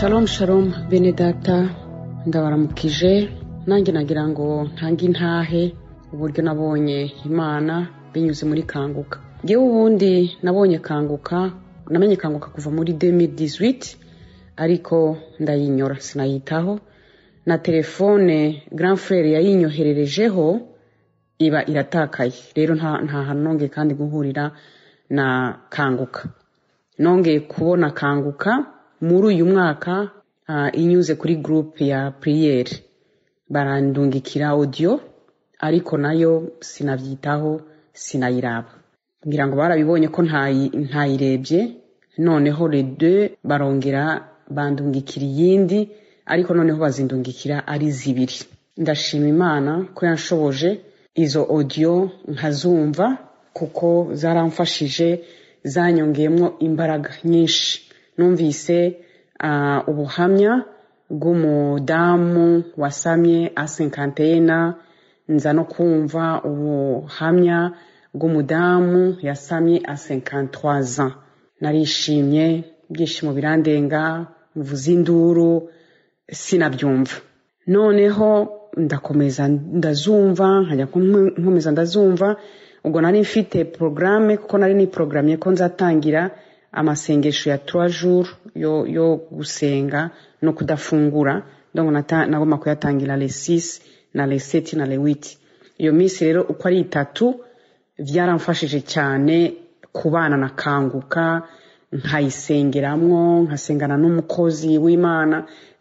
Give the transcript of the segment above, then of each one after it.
Shalom shalom bene data, ndabaramukije. Nanjye nagira ngo ntange intahe uburyo nabonye Imana binyuze muri Kanguka. Ngewe ubundi nabonye Kanguka, namenye Kanguka kuva muri 2018, ariko ndayinyora sinayitaho. Na telefone grand frère yayinyohererejeho iba iratakaye. Rero nta hanonge kandi guhurira na Kanguka. Nongeye kubona Kanguka muri uyu mwaka inyuze kuri groupe ya prière, barandungikira audio ariko nayo sinavyitaho sinayiraba. Ngira ngo barabibonye ko ntayirebye, noneho les deux barongera bandungikira yindi, ariko noneho bazindungikira ari zibiri. Ndashima Imana ko yanshoboje izo audio nkazumva, kuko zaramfashije, zanyongeyemo imbaraga nyinshi. Numvise ubuhamya bw'umudamu wasamye A51, nza no kumva ubuhamya bw'umudamu yasamye A53 ans. Narishimye, byishimo birandenga, mvuza induru sinabyumva. Noneho ndakomeza ndazumva, nkajya nkomeza ndazumva. Ubwo nari mfite programme, kuko nari ni programme ko nzatangira amasengesho ya 3 jours yo gusenga no kudafungura. Donc nagomba kuyatangira les 6 na les 7 na les 8. Iyo minsi rero uko ari 3 byaramfashije cyane kubana na Kanguka, nkayisengeramwo, nkasengana n'umukozi w'Imana,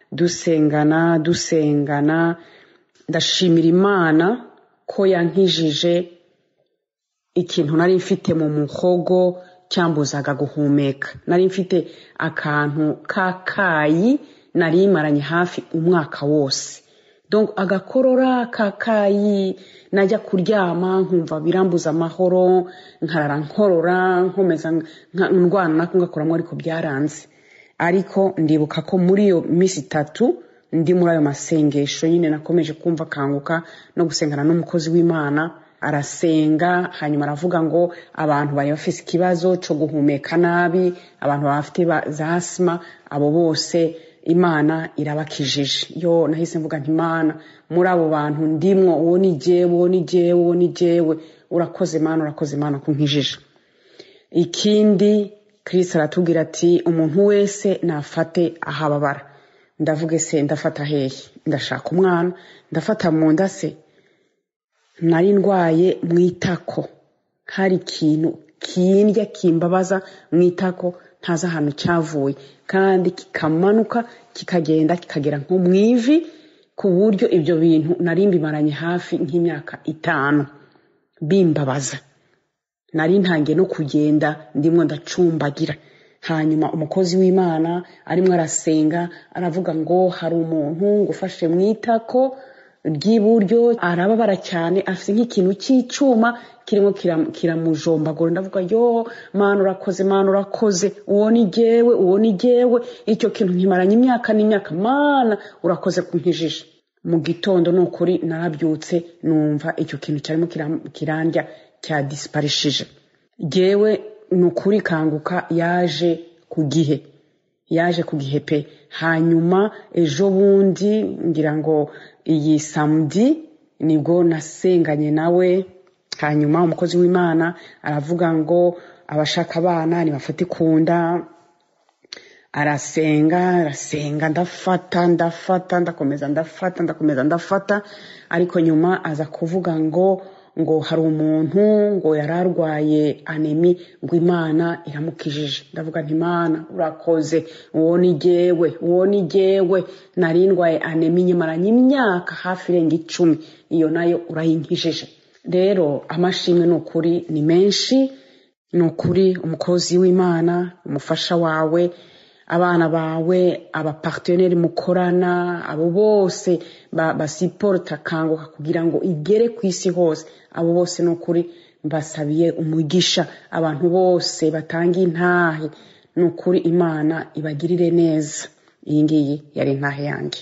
dusengana. Ndashimira Imana ko yankijije ikintu nari mfite mu muhogo cyambuzaga guhumeka. Nari mfite akantu kakayi nari maranye hafi umwaka wose. Donc agakorora kakayi, najya kuryama nkumva birambuza amahoro, nkarara nkorora, nkomeza ndwana nako ngakoramwe, ariko byaranze. Ariko ndibuka ko muri iyo minsi 3 ndi muri ayo masengesho nyine nakomeje kumva Kanguka no gusengana n'umukozi w'Imana. Arasenga, hanyuma aravuga ngo abantu bari bafite ikibazo cyo guhumeka nabi, abantu bafite za asma, abo bose Imana irabakijije. Yo nahise mvuga nti Imana, muri abo bantu ndimwo, uwo ni jewe, urakoze Imana kunkijije. Ikindi Kristo aratubwira ati umuntu wese nafate ahababara. Ndavuge se ndafata hehe? Ndashaka umwana, ndafata mu nda se? Nari ndwaye mwitako, hari ikintu kindya kimbabaza mwitako, ntaza ahantu cyavuye, kandi kikamanuka kikagenda kikagera nko mwivi, ku buryo ibyo bintu nari mbimaranye hafi nk'imyaka 5 bimbabaza. Nari ntangiye no kugenda ndimwo ndacumbagira. Hanyuma umukozi w'Imana arimo arasenga, aravuga ngo hari umuntu ngufashe mwitako ry'iburyo, arababara cyane, afite nk'ikintu cy'icuma kirimo kiramujombagura. Ndavuga yo Mana urakoze, uwo ni jewe, icyo kintu nkimaranye imyaka n'imyaka. Mana urakoze kunkijije. Mu gitondo nukuri narabyutse numva icyo kintu cyarimo kirandya cya disparishije. Jewe nukuri Kanguka yaje ku gihe pe. Hanyuma ejo bundi ngira ngo iyi samedi nibwo nasenganye nawe. Hanyuma umukozi w'Imana aravuga ngo abashaka abana nibafate ikunda. Arasenga, ndafata, ariko nyuma aza kuvuga ngo hari umuntu ngo yararwaye anemi, ngo Imana iramukijije. Ndavuga nti Imana urakoze, uwo ni jewe, nari ndwaye anemi nyimaranye imyaka hafi irenga 10, iyo nayo urayinkijije. Rero amashimwe nukuri ni menshi, nukuri umukozi w'Imana, umufasha wawe, abana bawe, abaparteneri mukorana, abo bose basiporta Kanguka kugira ngo igere ku isi hose. Abo bose nukuri mbasabiye umugisha. Abantu bose batanga intahe, nukuri Imana ibagirire neza. Iyi ngiyi yari intahe yanjye.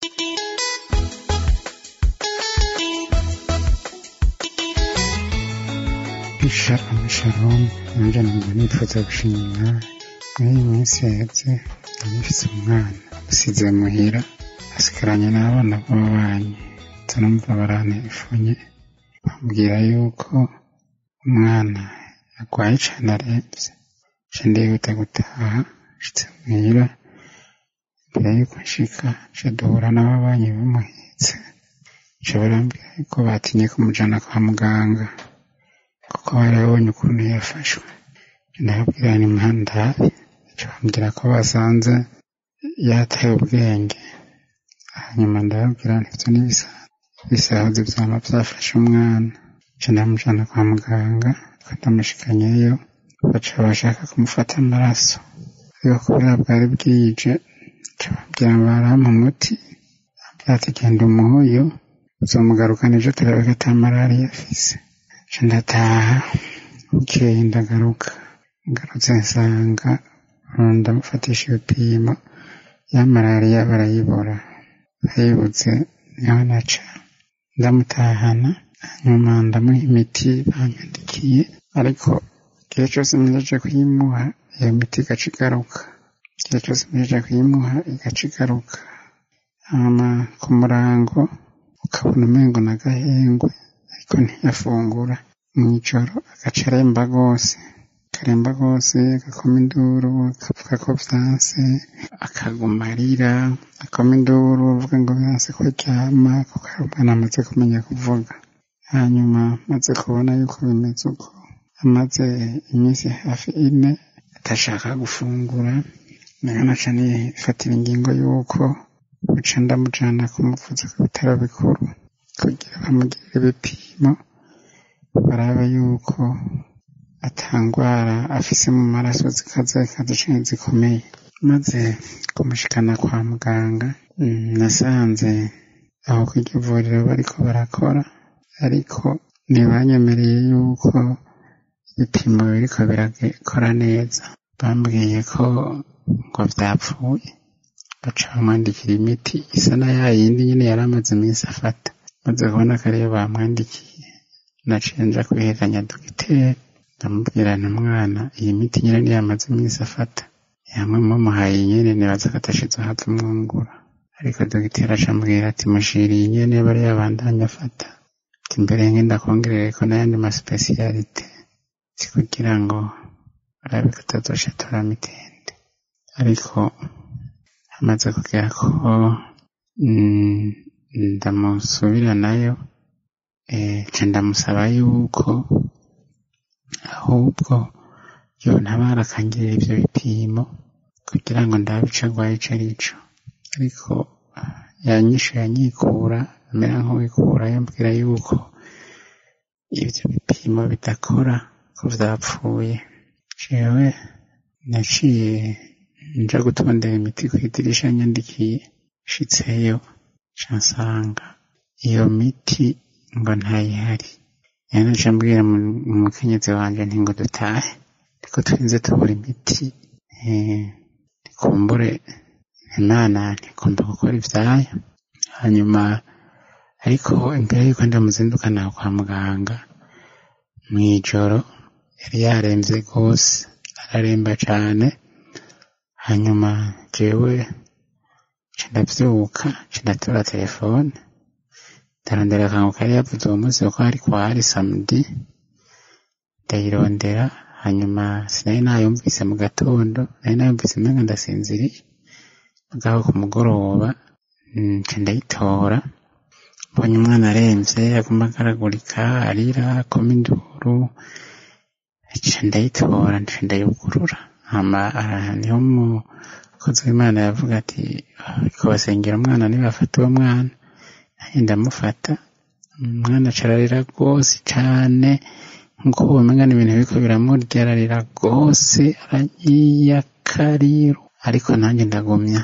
Shalom, nanje nitfuza gushimira muri iyi minsi yaheze nifise umwana. usize muhira asigaranye n'abana b'ababanyi tanumva barantefunye bambwira yuko umwana yarwaye cane aremvye nca ndihuta gutaha nshitse muhira mbere yuko nshika nca duhura n'ababanyi bamuhetse nca barambwira yuko batinye kumujana kwa muganga kuko barabonye ukuntu yafashwe ndababwira ni mpandabi nca bambwira ko basanze yataye ubwenge hanyuma ndababwira ntivyo n'ibisahuzi vyama vyafashe umwana nca ndamujana kwa muganga ndamushikanyeyo baca bashaka kumufata amaraso ariko kubera bwari bwije nca bambwira barampa umuti bambwira ati genda umuhoyo uzomugarukana ejo turabe ko ata malariya afise nca ndataha bukeye ndagaruka ngarutse nsanga ndamufatisha ibipimo ya malariya barayibura bayibuze niho naca ndamutahana hanyuma ndamuha imiti banyandikiye ariko igihe cose mpejeje kuyimuha iyo miti igaca igaruka igihe cose mpejeje kuyimuha igaca igaruka hama ku murango ukabona umengo n'agahengwe ariko ntiyafungura mw'ijoro agaca aremba gose agakoma induru akavuga ko vyanse akaguma arira akoma induru avuga ngo vyanse ko aryama kuko umwana amaze kumenya kuvuga hanyuma maze kubona yuko bimeze uko amaze iminsi hafi 4 atashaka gufungura naho naca nifatira ingingo yuko buca ndamujana kumuvuza ku bitaro bikuru kugira bamugirire ibipimo barabe yuko atangwara afise mu maraso zikaze canke zikomeye maze kumushikana kwa muganga nasanze aho kw'iryo vuriro bariko barakora ariko ntibanyemereye yuko ibipimo biriko birakora neza bambwiye ko ngo vyapfuye baca bamwandikira imiti isa na yayindi nyene yari amaze iminsi afata maze kubona ko ariyo bamwandikiye naciye nja kwiheranya dogiteri ndamubwira nti mwana iyi miti nyene niyo yamaze iminsi afata yamwe mumuhaye nyene nibaza ko atashize hava mwungura ariko dogiteri aca ambwira ati mushiriye nyene bari yabandanya afata ati mbere ngenda kongerereko n'ayandi maspecialite kugira ngo arabe ko atazoca atora mitende ariko hamaze kugera ko ndamusubira nayo nca ndamusaba yuko ahubwo yontabara akangirira ivyo bipimo kugira ngo ndabe ico agwaye ico arico ariko yanyishuye anyikura amera nk'uwikura yambwira yuko ivyo bipimo bidakora ko vyapfuye jewe naciye nja gutondera imiti kw'idirisha nyandikiye nshitseyo ca nsanga iyo miti ngo ntayihari rero naca mbwira umukenyezi wanje nti ngo dutahe ariko twinze tubura imiti kumbure Imana ntigomba gukora ivyayo hanyuma ariko imbere yuko ndamuzindukana kwa muganga mw'ijoro yari yaremvye gose araremba cane hanyuma jewe nca ndavyuka nca ndatora telefone ndarondera akantu kari yavuze uwo munsi ko hari samedi ndayirondera hanyuma sinari nayumvise mu gatondo nari nayumvise umenga ndasinziriye mugabo ku mugoroba nca ndayitora mbonye umwana aremvye aguma agaragurika arira akoma induru nca ndayitora nca ndayugurura hama niho umukozi w'Imana yavuga ati ariko basengera umwana nibafata uwo mwana nanjye ndamufata umwana aca ararira rwose cane nkuko womenga n'ibintu biriko biramurya ararira rwose aranyiyakariru ariko nanjye ndagumya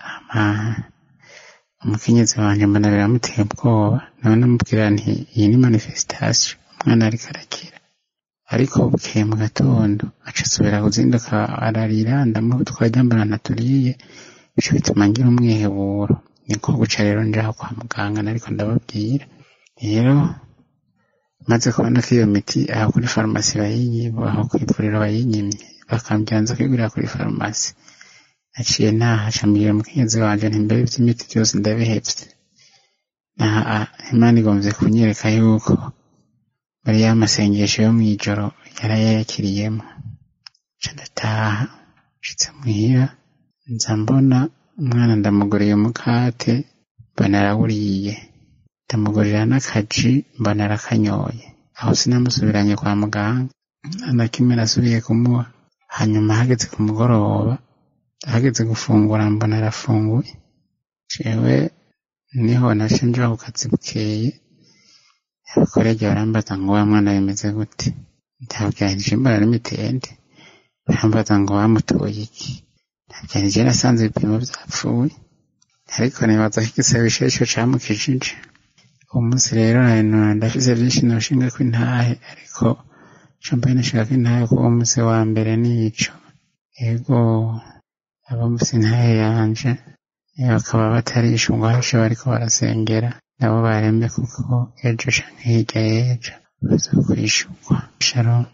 umukenyezi wanje mbona biramuteye ubwoba nawe namubwira nti iyi ni manifestation umwana ariko arakira ariko bukeye mu gatondo aca asubira kuzinduka ararira ndamutwara mbona naturiye bico bituma ngira umwiheburo niko guca rero njaho kwa muganga nariko ndababwira rero maze kubona ko iyo miti aho kuri farumasi bayinyiba aho kw'ivuriro bayinyimye bakambyanza kwigurira kuri farumasi aciye ntaha acambwira umukenyezi wanje nti mbere ivy'imiti byose ndabihevye. Imana igomvye kunyereka yuko bari y'amasengesho yo mw'ijoro yarayakiriyemo. Nca ndataha, nshitse muhira nza mbona umwana ndamuguriye umukate mbona arawuriye, ndamugurira n'akaji mbona arakanyoye. Aho sinamusubiranye kwa muganga, nta kimwe nasubiye kumuha. Hanyuma hageze ku mugoroba, hageze gufungura mbona arafunguye. Jewe niho naje nja ku kazi bukeye, abakorege barambaza ngo wa mwana bimeze gute, ndababwira nti mbona ari mitende. Barambaza ngo wamutoye iki, ndababwira nti je nasanze ibipimo vyapfuye, ariko nibaza ko igisabisho ico camukijije. Uwo munsi rero ndafise vyinshi noshingako intahe, ariko ico mbaye nashingako intahe ko uwo munsi wa mbere nico. Ego abo munsi intahe yanje bakaba batarishungwa hasho bariko barasengera, nabo barembe kuko ejo canke hirya y'ejo bazokwishurwa. Shalom.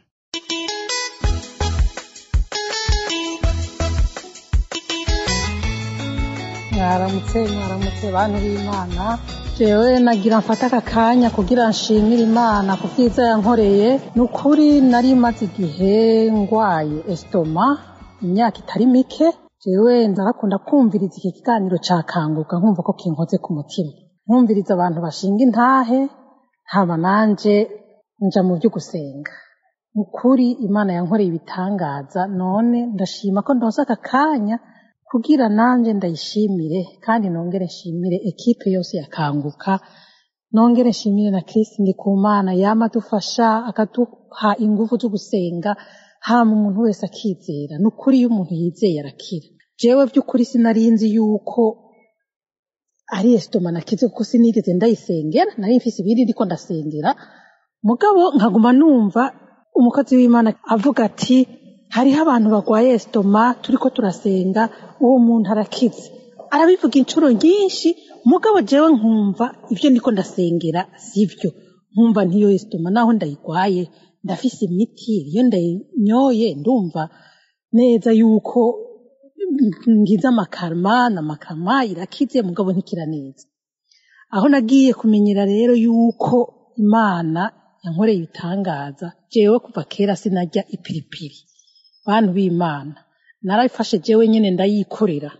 Mwaramutse bantu b'Imana. Jewe nagira mfata aka kanya kugira nshimire Imana ku bwiza yankoreye. Nukuri nari maze igihe ngwaye estoma imyaka itari mike. Jewe ndarakunda kumviriza iki kiganiro ca Kanguka, nkumva ko kinkoze ku mutima, nkumviriza abantu bashinga intahe, hama nanje nja mu byo gusenga. Nukuri Imana yankoreye ibitangaza, none ndashima ko ndonse aka kanya kugira nanje ndayishimire, kandi nongere nshimire ekipe yose ya Kanguka, nongere nshimire na Kristo Ndikumana yama dufasha akaduha ingufu zo gusenga, hama umuntu wese akizera. Nukuri iyo umuntu yizeye arakira. Jewe by'ukuri sinarinzi yuko ari estoma nakize, kuko sinigeze ndayisengera, nari mfise ibindi ndiko ndasengera. Mugabo nkaguma numva umukozi w'Imana avuga ati hariho abantu bagwaye estoma turiko turasenga, uwo muntu arakize. Arabivuga incuro nyinshi, mugabo jewe nkumva ivyo ndiko ndasengera sivyo. Nkumva ntiyo estoma naho ndayigwaye ndafise imiti, iyo ndayinyoye ndumva neza yuko ngize amakarma irakize, mugabo ntikira neza. Aho nagiye kumenyera rero yuko Imana yankoreye ibitangaza, jewe kuva kera sinarya ipiripiri. Bantu b'Imana, narayifashe jewe nyene ndayikorera,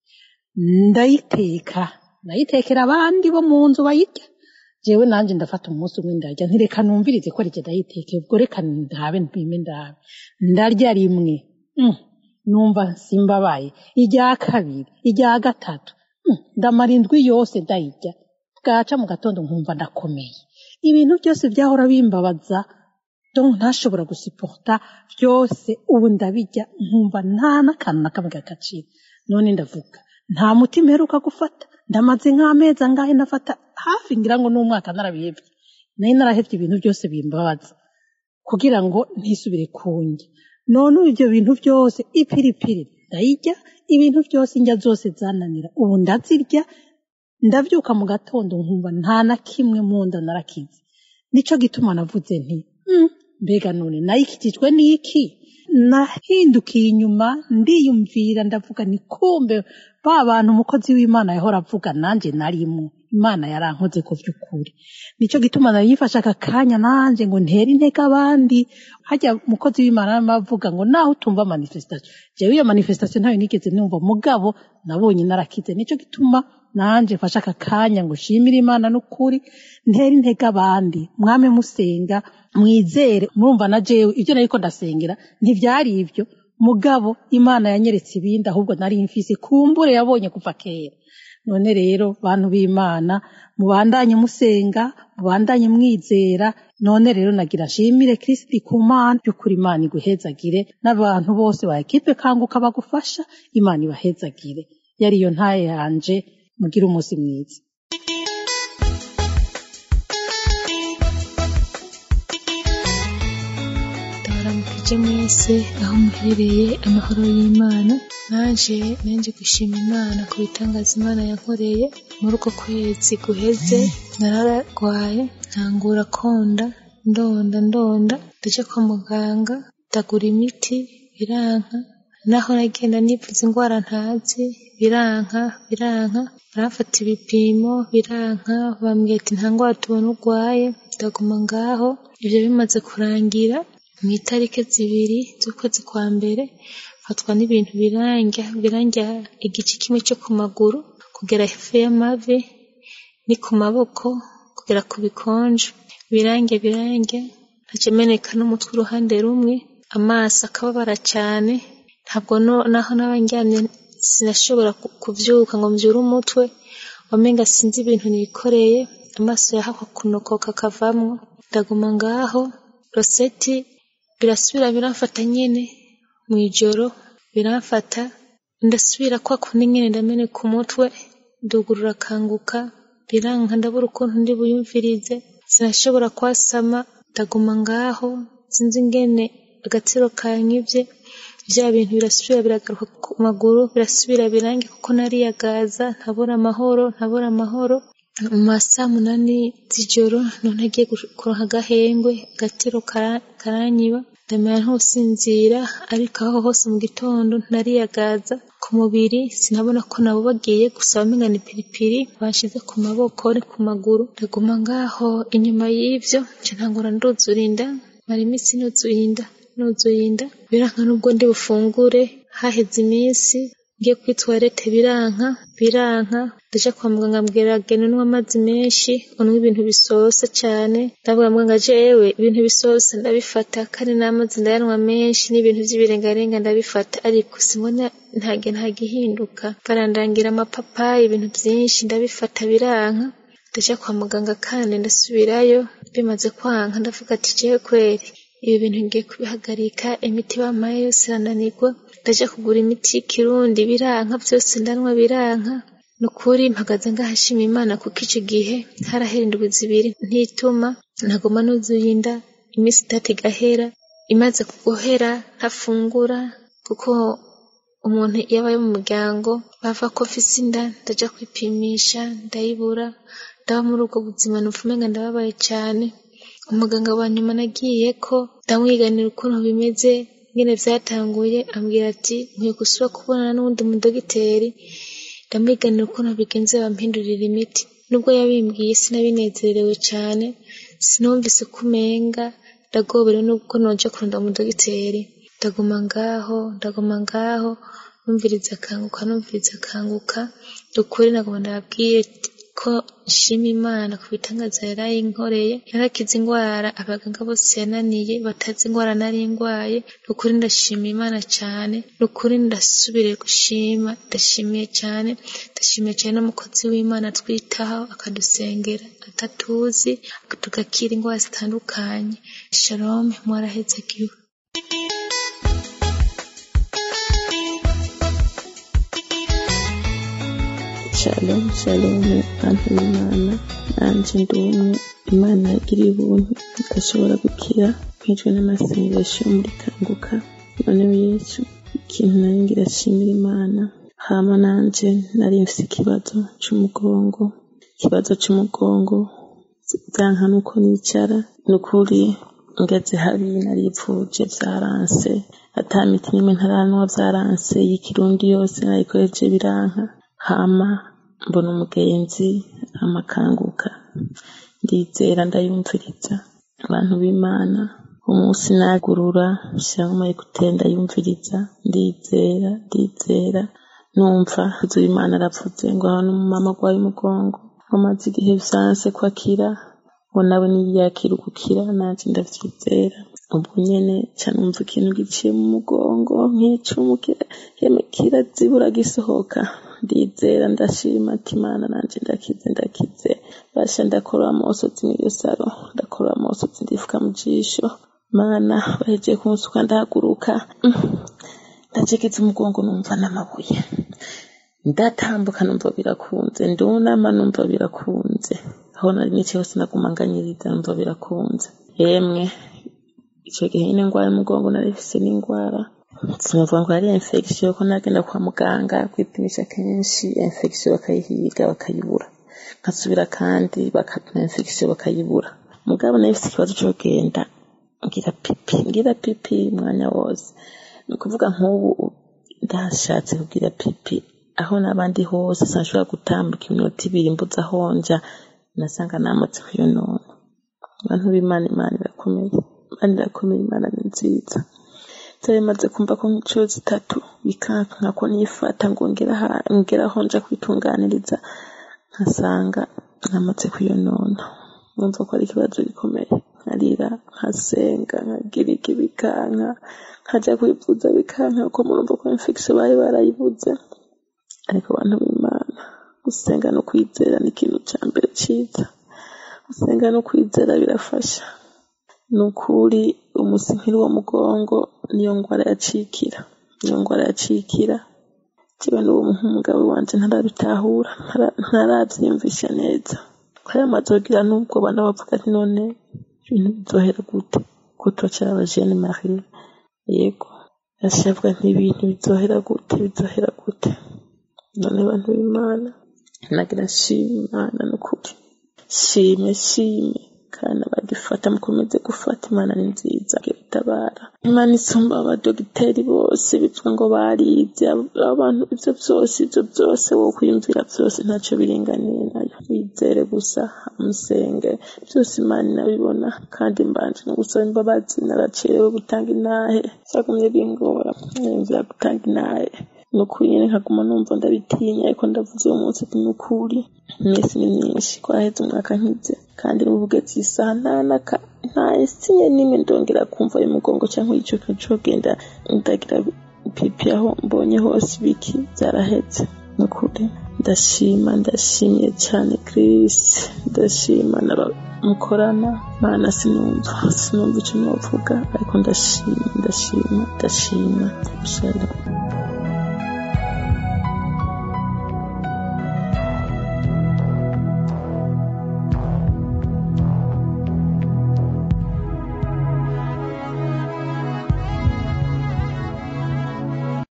ndayitekera abandi bo mu nzu bayirya. Jewe nanje ndafata umunsi umwe ndarya, ntireka numvirize ko arije ndayiteke, ubwo reka ndabe ndarya rimwe, numva simbabaye. Irya kabiri, irya gatatu, ndamara indwi yose ndayirya. Bwaca mu gatondo nkumva ndakomeye. Ibintu byose byahora bimbabaza, donc ntashobora gusiporta byose, ubu ndabijya nkumva nta n'akantu na kamwe gakacira. None ndavuga nta mutima mperuka gufata, ndamaze nk'amezi angahe nafata, hafi ngira ngo n'umwaka narabihevye. Nari narahevye ibintu byose bimbabaza kugira ngo ntisubire kunjya. None ibyo bintu byose, ipiripiri ndayirya, ibintu byose indya zose zananira ubu ndazirya. Ndavyuka mu gatondo nkumva nta na kimwe mu nda narakize. Nico gituma navuze nti mbega none nayikitijwe n'iki? Nahindukiye inyuma ndiyumvira, ndavuga ni kumbe ba bantu umukozi w'Imana yahora avuga nanje narimo, Imana yarankoze ko vy'ukuri. Nico gituma nayifasha aka kanya nanje ngo ntere intege abandi. Hajya umukozi w'Imana amavuga ngo naho utumva manifestation, jewe iyo manifestation ntayo nigeze numva, mugabo nabonye narakize. Nico gituma nanje fasha aka kanya ngo shimira Imana n'ukuri, ntere intege abandi. Mwame musenga, mwizere. Murumva na jewe ivyo nariko ndasengera ntivyari ivyo, mugabo Imana yanyeretse ibindi, ahubwo nari mfise kumbure yabonye kuva kera. None rero bantu b'Imana, mubandanye musenga, mubandanye mwizera. None rero nagira shimire Kristo Ndikumana, by'ukuri Imana iguhezagire, n'abantu bose ba ekipe Kanguka bagufasha, Imana ibahezagire. Yariyo ntaye yanje, mugire umunsi mwiza. Ndabaramukije mwese aho muherereye, amahoro y'Imana. Naje gushima Imana ku bitangaza Imana yankoreye muri uko kwezi guheze. Nararwaye ntangura konda, ndonda ndaja kwa muganga, ndagura imiti biranka, naho nagenda nivuza indwara ntazi biranka barafata ibipimo biranka bambwira ati nta ndwara tubona urwaye. Ndaguma ngaho, ivyo bimaze kurangira mu itariki 2 z'ukwezi kwa mbere fatwa n'ibintu birangya igice kimwe cyo ku maguru kugera hefe y'amavi ni ku maboko kugera ku bikonje birangya ntacemeneka n'umutwe uruhande rumwe, amaso akababara cyane, ntabwo naho nabanjyanye sinashobora kuvyuka ngo mvyure umutwe, wamenga sinzi ibintu nikoreye, amaso yahakwa kunokoka kavamwo. Ndaguma ngaho, roseti birasubira biramfata nyene mwijoro, biramfata ndasubira kwa kundi nyene ndamene ku mutwe, ndugurura kanguka biranka, ndabura ukuntu ndi buyumvirize, sinashobora kwasama. Ndaguma ngaho sinzi ingene agatsiro kanyivye, vya bintu birasubira biragaruka ku maguru, birasubira birangi kuko nariyagaza, ntabura amahoro. Mu masaa 8 z'ijoro none agiye kuronka agahengwe, agatiro karanyiba, ndamera ntusinzira, ariko aho hose mu gitondo nariyagaza ku mubiri, sinabona ko nabo bagiye gusaba mingana ipiripiri bashize ku maboko ni ku maguru. Ndaguma ngaho, inyuma y'ivyo nje ntangura nduzurinda, mara iminsi nuzurinda biranka nubwo ndi bufungure, haheze iminsi ngiye kwitwarete biranka ndaja kwa muganga ambwira genda unywa amazi menshi, unywa ibintu bisosa cyane. Ndavuga muganga jewe ibintu bisosa ndabifata, kandi n'amazi ndayanwa menshi, n'ibintu by'ibirengarenga ndabifata, ariko simona nta gihinduka. Barandangira amapapayi, ibintu byinshi ndabifata biranka. Ndaja kwa muganga kandi ndasubirayo, bimaze kwanka ndavuga ati jewe kweri ibi bintu ngiye kubihagarika, imiti bampaye yose irananirwa, ndaja kugura imiti y'ikirundi biranka, byose ndanwa biranka. Nukuri mpagaze ngahashima Imana kuko ico gihe harahera 2 ntituma, nagoma nuzurinda iminsi 3 igahera, imaze kugohera ntafungura, kuko umuntu yabaye mu muryango bava ko afise inda. Ndaja kwipimisha ndayibura, ndaba muri ubwo buzima nufumenga ndababaye cyane. Umuganga wa nyuma nagiye ko ndamwiganira ukuntu bimeze ngene vyatanguye, ambwira ati nkwiye gusubira kubonana n'undi mudogiteri, ndamwiganira ukuntu bigenze bampindurira imiti. Nubwo yabimbwiye sinabinezerewe cyane, sinumvise kumenga ndagobere nubwo noje kurunda umudogiteri. Ndaguma ngaho numviriza kanguka, ukuri nagoma ndabwiye ko nshima Imana ku bitangaza yarayinkoreye, yarakize indwara abaganga bose yananiye, batazi indwara nari ndwaye. Nukuri ndashima Imana cyane, nukuri ndasubire gushima, ndashimiye cyane n'umukozi w'Imana twitaho akadusengera atatuzi, tugakira indwara zitandukanye. Shalom, mwarahezagiwe. Shalom bantu b'Imana, nanje ndumwe Imana yagiriye ubuntu ndashobora gukira nkijwe n'amasengesho muri kanguka. None Yesu ikintu nari ngira shimira Imana, hama nanje nari mfise ikibazo c'umugongo byanka nuko nicara, nukuri ngeze habi naripfuje vyaranse, ata miti nimwe ntaranwa vyaranse, y'ikirundi yose narikoreje biranka. Hama mbona umugenzi amakanguka, ndizera ndayumviriza. Abantu b'Imana umunsi nagurura shyamba ikutenda yumviriza, ndizera numva Imana aravuze ngo hano umumama gwaye umugongo amaze igihe vyanse kwakira, ngo nawe niyakira gukira, nanje ndavyizera. Ubwo nyene canumva ikintu giciye mu mugongo nk'icumukira kirazibura gisohoka, ndizera ndashima ati Imana nanje ndakize. Basha ndakora amosozi muri saro, ndakora amosozi ndifuka mu jisho, Mana baheje kunsuka ndahaguruka, ndaceketse umugongo numva n'amabuye, ndatambuka numva birakunze, ndunama numva birakunze, aho nari nice hose nagumanganyiriza numva birakunze. Yemwe ico gihe nyine ngwara umugongo narifise n'ingwara, sinavuga ngo ari infection, ko nagenda kwa muganga kwipimisha kenshi, infection bakayihiga bakayibura, nkasubira kandi bakapima infection bakayibura. Mugabo narifise ikibazo cyo genda ngira pipi mwanya wose, nukuvuga nk'ubu ndashatse kugira pipi aho n'abandi hose sinshobora gutambuka iminota 2 mbuza honja nasanga namutse kwiyonona. Abantu b'Imana, Imana irakomeye, Imana ni nziza. Maze kumva ko nk'inshuro 3 bikanka nkako nifata ngo ngera honja kwitunganiriza nkasanga namaze kwiyonona. Numva ko ari ikibazo gikomeye, nkarira nkasenga nkagira ikibikanka nkajya kwivuza bikanka ko murumva ko infection bari barayibuze. Ariko abantu b'Imana, gusenga no kwizera ni ikintu cya mbere cyiza. Gusenga no kwizera birafasha. Nukuri umusinkiri wo mugongo niyo ngwara yacikira. Kiba n'uwo umugabo wanje ntarabitahura, ntarabyiyumvisha neza. Kaya mazogira nubwo bana bavuga ati none ibintu bizohera gute ko twacara abajene Marie. Yego yashavwa n'ibintu bizohera gute. None abantu b'Imana nagira Imana n'ukuri shime kana bagifata mukomeze gufata. Imana ni nziza itabara. Imana isumba abadogiteri bose bitwa ngo barize abantu. Ibyo byose wo kwiyumvira byose ntacyo biringaniye nayo. Wizere gusa musenge byose Imana inabibona. Kandi mbanje no gusaba imbabazi naracerewe gutanga inahe cyagumye bingora nzira gutanga inahe. Nukuri nyene nkaguma numva ndabitinya ariko ndavuze uwo munsi ati nukuri mwese ni myinshi kwaheze umwaka nkize kandi n'ubuvuge isaha nta sinye nimwe ndongera kumva uyu mugongo cyangwa icyo cogenda ndagira pipi aho mbonye hose biki zarahetse. Nukuri ndashimye cyane Chris, ndashima mukorana Mana. Sinumva icyo novuga ariko ndashima.